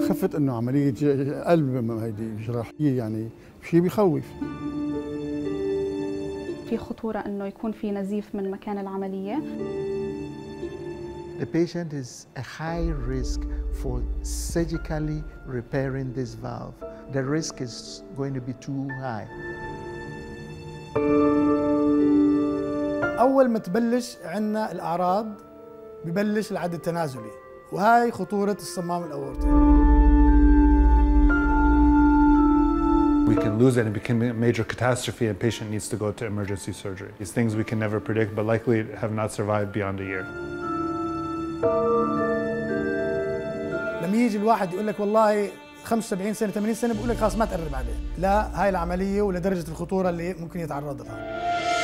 خفت انه عمليه قلب هيدي جراحيه، يعني شيء بيخوف. في خطوره انه يكون في نزيف من مكان العمليه. The patient is a high risk for surgically repairing this valve. The risk is going to be too high. أول ما تبلش عندنا الأعراض ببلش العد التنازلي، وهاي خطورة الصمام الأورطي. We can lose it and it become a major catastrophe and patient needs to go to emergency surgery. These things we can never predict but likely have not survived beyond a year. لما يجي الواحد يقول لك والله 75 سنة 80 سنة بقول لك خلاص ما تقرب عليه، لا، هاي العملية ولدرجة الخطورة اللي ممكن يتعرض لها.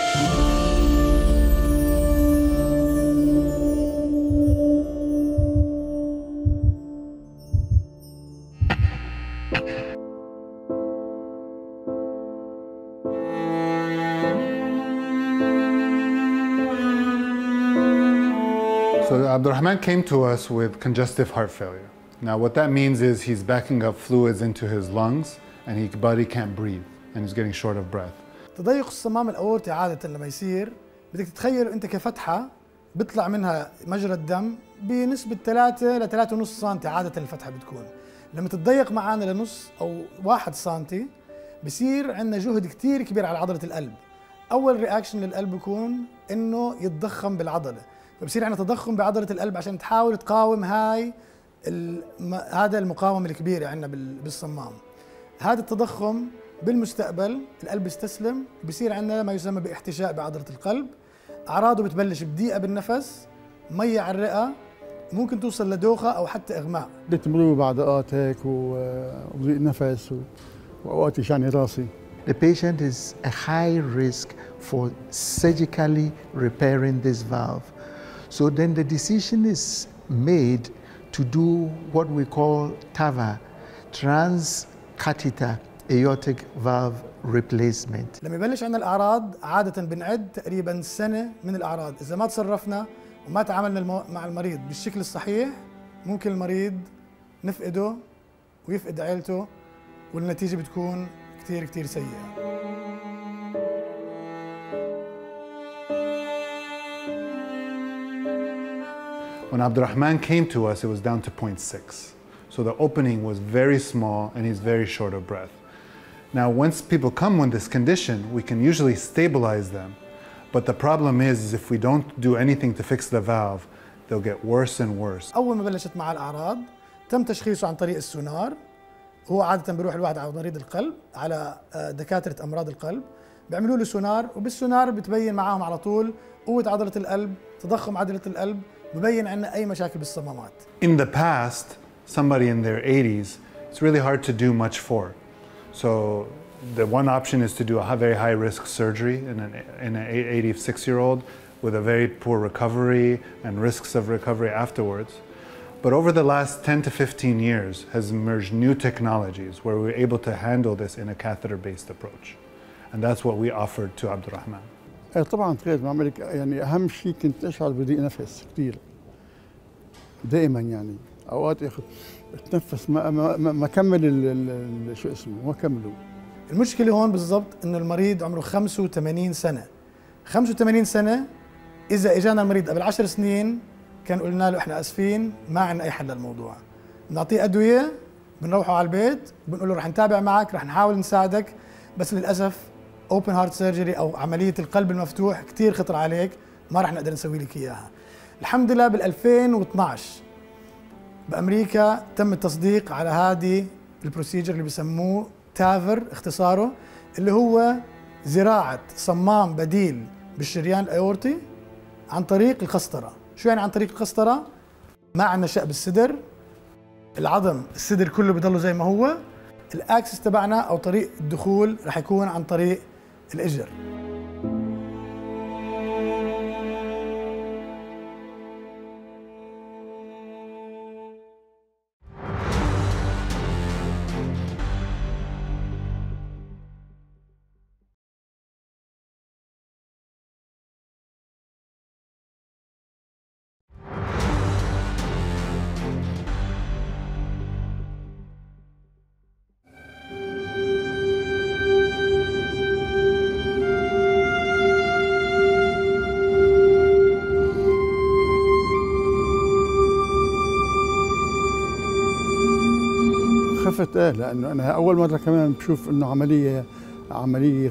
So Abdul Rahman came to us with congestive heart failure. Now what that means is he's backing up fluids into his lungs and his body can't breathe and he's getting short of breath. تضيق الصمام الأورطي عادة لما يصير بدك تتخيل أنت كفتحة بيطلع منها مجرى الدم بنسبة 3 ل 3.5 سم عادة الفتحة بتكون. لما تتضيق معانا لنص أو 1 سم بصير عندنا جهد كتير كبير على عضلة القلب. أول رياكشن للقلب بيكون إنه يتضخم بالعضلة، فبصير عندنا تضخم بعضلة القلب عشان تحاول تقاوم هذا المقاومة الكبيرة عندنا بالصمام. هذا التضخم بالمستقبل القلب يستسلم، بصير عندنا ما يسمى باحتشاء بعضلة القلب. أعراضه بتبلش بضيقة بالنفس، مية على الرئة، ممكن توصل لدوخة أو حتى إغماء. بتمروا بعد أوقات وضيق نفس وأوقات يشعني راسي. The patient is a high risk for surgically repairing this valve. So then the decision is made to do what we call TAVR, transcatheter aortic valve replacement. لما يبلش عندنا الأعراض عادة بنعد تقريباً سنة من الأعراض، إذا ما تصرفنا وما تعاملنا مع المريض بالشكل الصحيح ممكن المريض نفقده ويفقد عائلته والنتيجة بتكون كتير كتير سيئة. When Abdul Rahman came to us, it was down to 0.6. So the opening was very small and he's very short of breath. Now, once people come with this condition, we can usually stabilize them. But the problem is if we don't do anything to fix the valve, they'll get worse and worse. أول ما بلشت مع الأعراض تم تشخيصه عن طريق السونار. هو عادة بيروح الواحد على مريض القلب، على دكاترة أمراض القلب، بيعملوا له سونار، وبالسونار بتبين معاهم على طول قوة عضلة القلب، تضخم عضلة القلب، ببين عنا أي مشاكل بالصمامات. In the past, somebody in their 80s, it's really hard to do much for. So the one option is to do a very high risk surgery in an 86-year-old with a very poor recovery and risks of recovery afterwards. But over the last 10 to 15 years has emerged new technologies where we're able to handle this in a catheter-based approach. And that's what we offered to Abdul Rahman. طبعا تخيل معملك، يعني أهم شيء كنت أشعر بضيق نفس كثير دائما، يعني أوقات اتنفس ما كمل شو اسمه، ما كملوا. المشكلة هون بالضبط إنه المريض عمره 85 سنة. 85 سنة إذا إجانا المريض قبل 10 سنين كان قلنا له إحنا آسفين ما عندنا أي حل للموضوع. بنعطيه أدوية، بنروحه على البيت، بنقول له رح نتابع معك، رح نحاول نساعدك، بس للأسف open heart surgery أو عملية القلب المفتوح كتير خطر عليك، ما رح نقدر نسوي لك إياها. الحمد لله بال 2012 بأمريكا تم التصديق على هذه البروسيجر اللي بسموه تافر اختصاره، اللي هو زراعة صمام بديل بالشريان الأيورطي عن طريق القسطرة. شو يعني عن طريق القسطرة؟ ما عندنا شق بالصدر، العظم الصدر كله بضله زي ما هو، الأكسس تبعنا أو طريق الدخول رح يكون عن طريق الإجر. خفت لانه انا اول مره كمان بشوف انه عمليه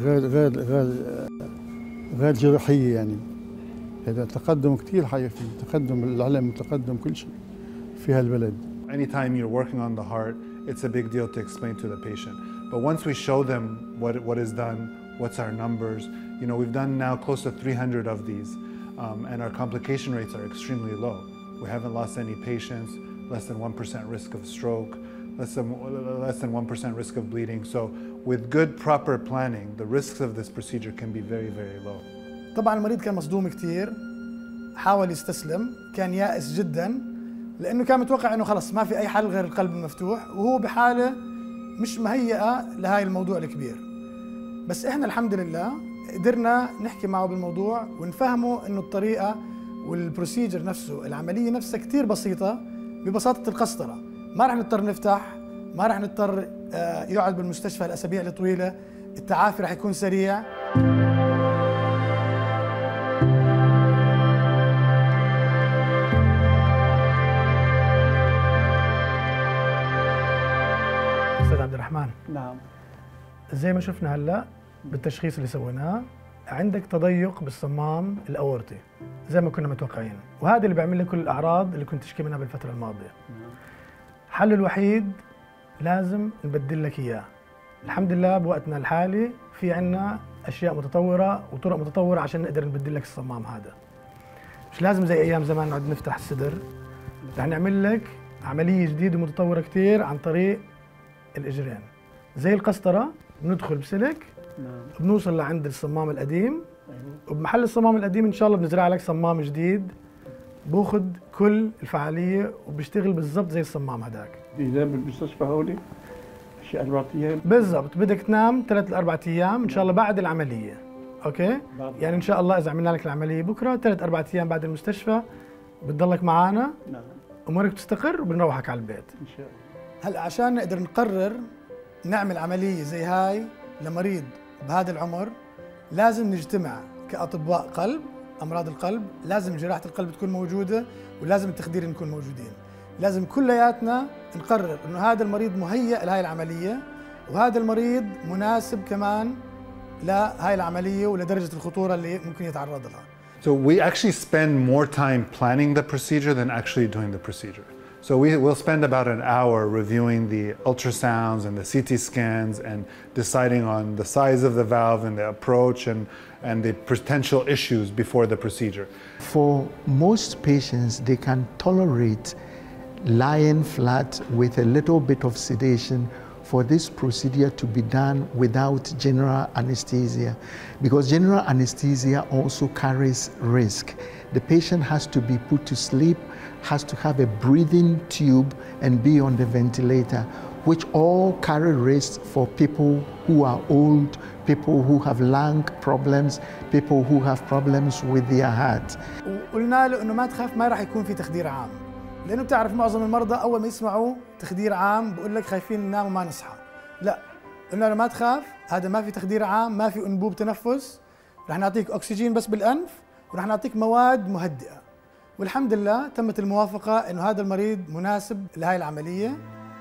غير جراحيه يعني. هذا تقدم كثير حقيقي، تقدم العلم وتقدم كل شيء في هالبلد. Anytime you're working on the heart, it's a big deal to explain to the patient. But once we show them what is done, what's our numbers, you know, we've done now close to 300 of these, and our complication rates are extremely low. We haven't lost any patients, less than 1% risk of stroke, less than 1% risk of bleeding. So with good proper planning, the risks of this procedure can be very, very low. طبعا المريض كان مصدوم كثير، حاول يستسلم، كان يائس جدا لانه كان متوقع انه خلص ما في اي حل غير القلب المفتوح، وهو بحاله مش مهيئه لهاي الموضوع الكبير. بس احنا الحمد لله قدرنا نحكي معه بالموضوع ونفهمه انه الطريقه والبروسيجر نفسه، العمليه نفسها كثير بسيطه، ببساطه القسطره. ما راح نضطر نفتح، ما راح نضطر يقعد بالمستشفى الاسابيع الطويله، التعافي راح يكون سريع. أستاذ عبد الرحمن، نعم. زي ما شفنا هلا بالتشخيص اللي سويناه، عندك تضيق بالصمام الأورطي زي ما كنا متوقعين، وهذا اللي بيعمل لك كل الأعراض اللي كنت تشكي منها بالفترة الماضية. الحل الوحيد لازم نبدل لك إياه. الحمد لله بوقتنا الحالي في عنا أشياء متطورة وطرق متطورة عشان نقدر نبدل لك الصمام هذا. مش لازم زي أيام زمان نقعد نفتح الصدر، رح نعمل لك عملية جديدة ومتطورة كتير عن طريق الإجرين. زي القسطرة بندخل بسلك، بنوصل لعند الصمام القديم، وبمحل الصمام القديم إن شاء الله بنزرع لك صمام جديد بأخذ كل الفعالية وبيشتغل بالضبط زي الصمام هداك. إذا بالمستشفى هولي شي 4 أيام بالضبط، بدك تنام 3 ل 4 أيام إن شاء الله بعد العملية. أوكي؟ يعني إن شاء الله إذا عملنا لك العملية بكرة 3 4 أيام بعد المستشفى بتضلك معنا. نعم. أمورك تستقر وبنروحك على البيت. إن شاء الله. هلا عشان نقدر نقرر نعمل عملية زي هاي لمريض بهذا العمر، لازم نجتمع كأطباء قلب، أمراض القلب، لازم جراحة القلب تكون موجودة، ولازم التخدير نكون موجودين. لازم كلياتنا نقرر إنه هذا المريض مهيئ لهاي العملية، وهذا المريض مناسب كمان لهاي العملية ولدرجة الخطورة اللي ممكن يتعرض لها. So we actually spend more time planning the procedure than actually doing the procedure. So we'll spend about an hour reviewing the ultrasounds and the CT scans and deciding on the size of the valve and the approach and the potential issues before the procedure. For most patients, they can tolerate lying flat with a little bit of sedation for this procedure to be done without general anesthesia, because general anesthesia also carries risk. The patient has to be put to sleep, has to have a breathing tube and be on the ventilator, which all carry risk for people who are old, people who have lung problems, people who have problems with their heart. وقلنا له انه ما تخاف، ما راح يكون في تخدير عام، لانه بتعرف معظم المرضى اول ما يسمعوا تخدير عام بقول لك خايفين ننام وما نصحى. لا، قلنا له ما تخاف، هذا ما في تخدير عام، ما في انبوب تنفس، رح نعطيك اكسجين بس بالانف، ورح نعطيك مواد مهدئه. والحمد لله تمت الموافقه انه هذا المريض مناسب لهي العمليه.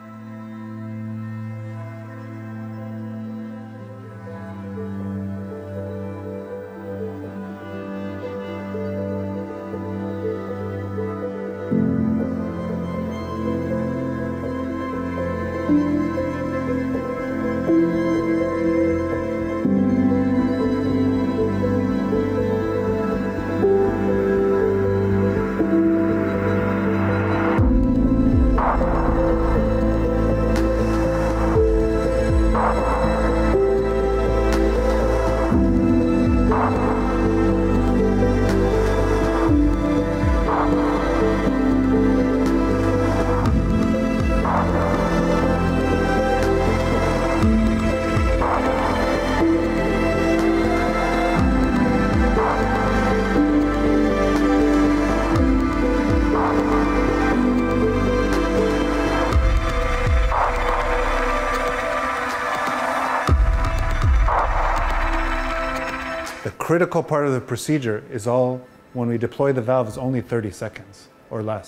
The critical part of the procedure is all, when we deploy the valve, is only 30 seconds or less.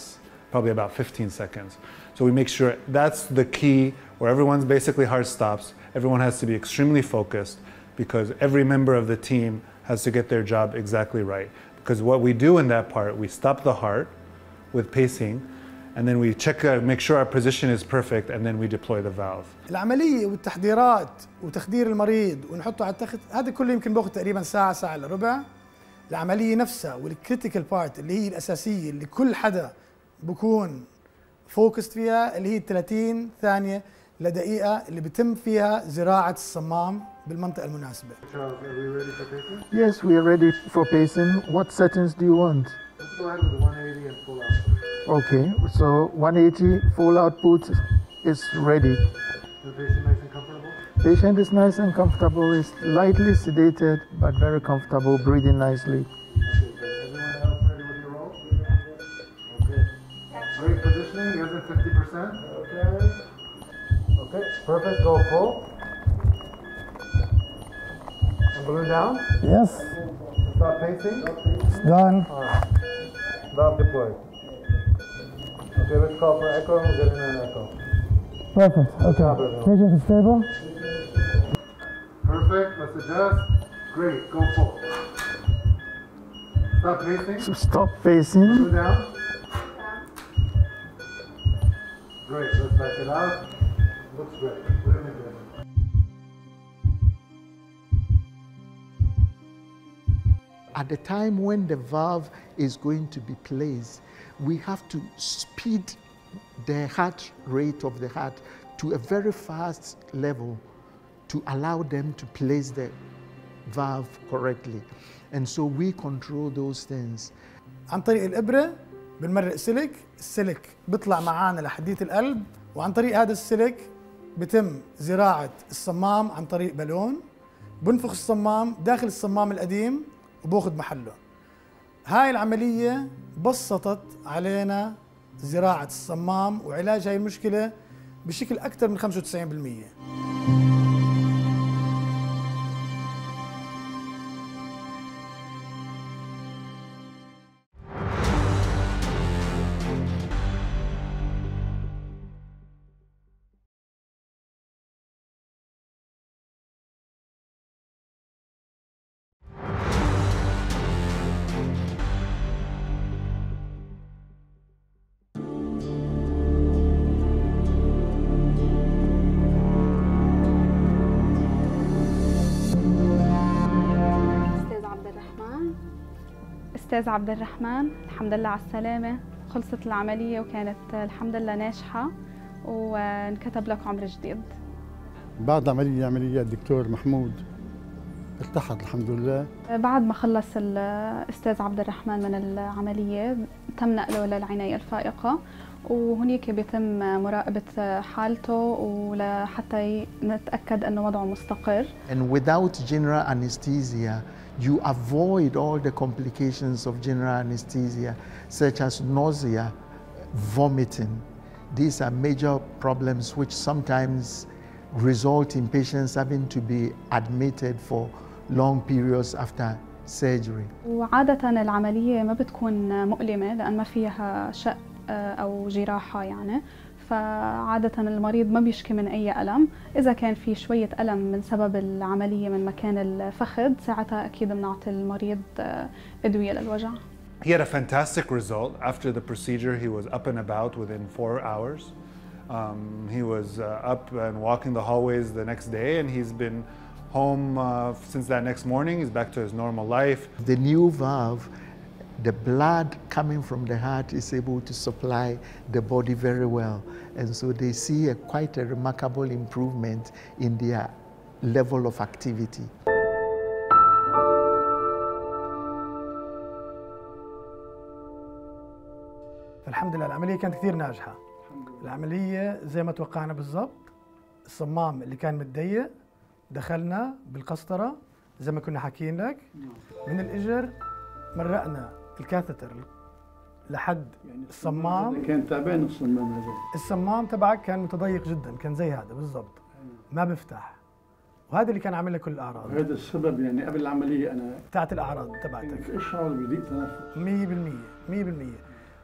probably about 15 seconds. So we make sure that's the key where everyone's basically heart stops. Everyone has to be extremely focused because every member of the team has to get their job exactly right. Because what we do in that part, we stop the heart with pacing, and then we check, make sure our position is perfect, and then we deploy the valve. العملية والتحضيرات وتخدير المريض ونحطه على التخت هذا كله يمكن بياخذ تقريبا ساعة ساعة إلا ربع. العملية نفسها والكريتيكال بارت اللي هي الأساسية اللي كل حدا بكون فوكست فيها اللي هي 30 ثانية لدقيقة اللي بتم فيها زراعة الصمام بالمنطقة المناسبة. Yes, we are ready for pacing. What settings do you want? Let's go ahead with 180 and full output. Okay, so 180 full output is ready. The patient nice and comfortable? Patient is nice and comfortable, is lightly sedated, but very comfortable, breathing nicely. Okay, good. Everyone else ready with your roll? Okay. Great positioning, you have 50%. Okay. Okay, perfect, go full. And balloon down. Yes, Stop pacing. it's done. Valve deployed. Okay, let's call for echo and we'll get in an echo. Perfect. Okay. Patient is stable. Perfect, let's adjust. Great, go full. Stop pacing. So stop pacing. Go down. Great, let's back it out. Looks great. Really good. At the time when the valve is going to be placed, we have to speed the heart rate of the heart to a very fast level to allow them to place the valve correctly. And so we control those things. عن طريق الإبرة بنمرق سلك، السلك بيطلع معانا لحدية القلب، وعن طريق هذا السلك بتم زراعة الصمام عن طريق بالون، بنفخ الصمام داخل الصمام القديم وباخذ محله. هاي العملية بسطت علينا زراعة الصمام وعلاج هاي المشكلة بشكل أكثر من 95%. أستاذ عبد الرحمن، الحمد لله على السلامة. خلصت العملية وكانت الحمد لله ناجحة وانكتب لك عمر جديد. بعد العملية الدكتور محمود ارتحت الحمد لله. بعد ما خلص الأستاذ عبد الرحمن من العملية تم نقله للعناية الفائقة، وهنيك بيتم مراقبة حالته ولحتى نتأكد أنه وضعه مستقر. And without general anesthesia, you avoid all the complications of general anesthesia, such as nausea, vomiting. These are major problems which sometimes result in patients having to be admitted for long periods after surgery. وعادة العملية ما بتكون مؤلمة لأن ما فيها شق أو جراحة يعني، فعادة المريض ما بيشكي من أي ألم. إذا كان في شوية ألم من سبب العملية من مكان الفخذ ساعتها أكيد بنعطي المريض أدوية للوجع. He had a fantastic result. After the procedure, he was up and about within 4 hours. He was up and walking the hallways the next day, and he's been home since that next morning. He's back to his normal life. The new valve, the blood coming from the heart is able to supply the body very well. And so they see quite a remarkable improvement in their level of activity. الحمد لله العملية كانت كثير ناجحة. العملية زي ما توقعنا بالضبط. الصمام اللي كان متضيق دخلنا بالقسطرة زي ما كنا حاكيين لك. من الإجر مرقنا الكاثتر لحد الصمام. كان تعبان الصمام هذا. الصمام تبعك كان متضيق جدا، كان زي هذا بالضبط، ما بفتح. وهذا اللي كان عامل لك كل الأعراض. هذا السبب يعني قبل العملية أنا بتاعت الأعراض تبعتك. اشعر بضيق تنفس. 100%.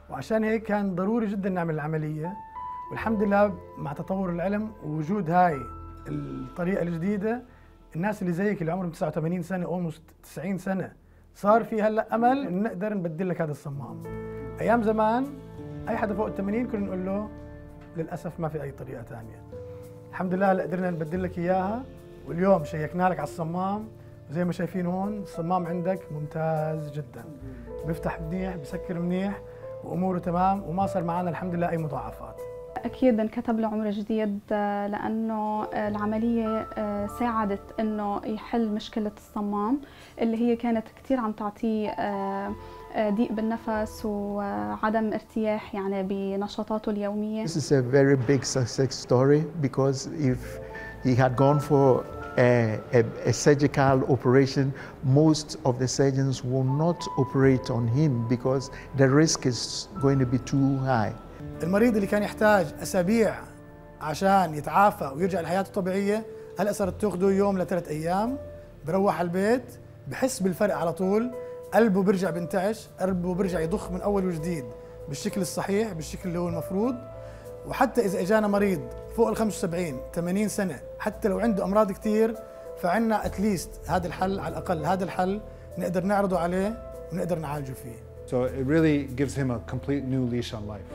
وعشان هيك كان ضروري جدا نعمل العملية. والحمد لله مع تطور العلم ووجود هاي الطريقة الجديدة، الناس اللي زيك اللي عمرهم 89 سنة أولموست 90 سنة صار في هلا أمل إن نقدر نبدل لك هذا الصمام. أيام زمان أي حدا فوق ال 80 كنا نقول له للأسف ما في أي طريقة ثانية. الحمد لله هلا قدرنا نبدل لك إياها، واليوم شيكنا لك على الصمام وزي ما شايفين هون الصمام عندك ممتاز جدا، بيفتح منيح بسكر منيح وأموره تمام، وما صار معنا الحمد لله أي مضاعفات. أكيد انكتب له عمر جديد لأنه العملية ساعدت إنه يحل مشكلة الصمام اللي هي كانت كتير عم تعطيه ضيق بالنفس وعدم ارتياح يعني بنشاطاته اليومية. This is a very big success story because if he had gone for a surgical operation, most of the surgeons will not operate on him because the risk is going to be too high. المريض اللي كان يحتاج أسابيع عشان يتعافى ويرجع لحياته الطبيعية، هلا صارت تاخده يوم ل3 أيام، بروح على البيت بحس بالفرق على طول، قلبه بيرجع بينتعش، قلبه بيرجع يضخ من أول وجديد بالشكل الصحيح، بالشكل اللي هو المفروض. وحتى إذا إجانا مريض فوق ال 75 80 سنة حتى لو عنده أمراض كتير، فعنا أتليست هذا الحل، على الأقل هذا الحل نقدر نعرضه عليه ونقدر نعالجه فيه. So it really gives him a complete new leash on life.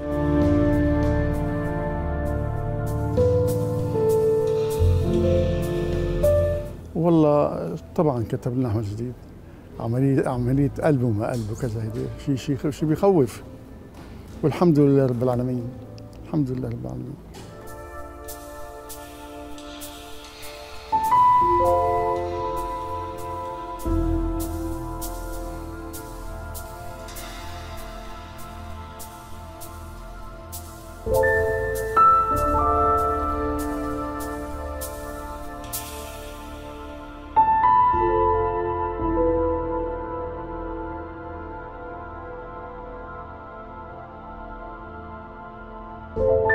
والله طبعا كتب لنا عمل جديد، عملية قلب وما قلب وكذا، هيدا شيء بيخوف، والحمد لله رب العالمين، الحمد لله رب العالمين. you.